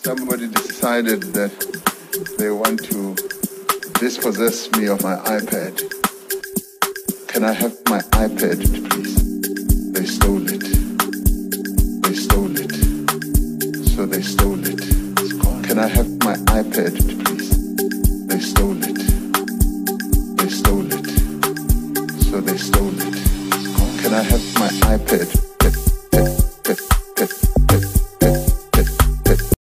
Somebody decided that they want to dispossess me of my iPad. Can I have my iPad, please? They stole it. They stole it. So they stole it. It's gone. Can I have my iPad, please? They stole it. They stole it. So they stole it. It's gone. Can I have my iPad?